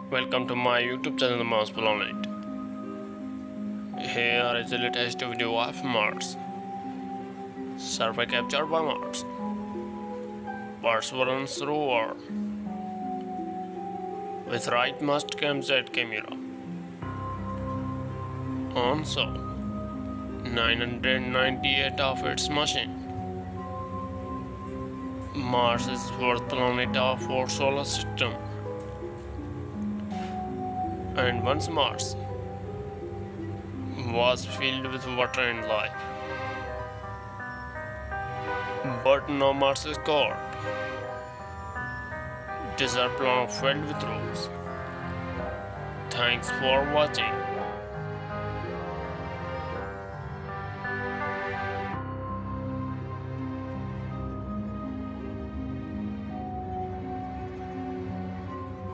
Welcome to my YouTube channel Mars Planet. Here is the latest video of Mars. Survey captured by Mars. Perseverance rover with right mast cam Z camera. Also, 998 of its machine. Mars is fourth planet of our solar system. And once Mars was filled with water and life. But now Mars is cold. Desert planet filled with rocks. Thanks for watching.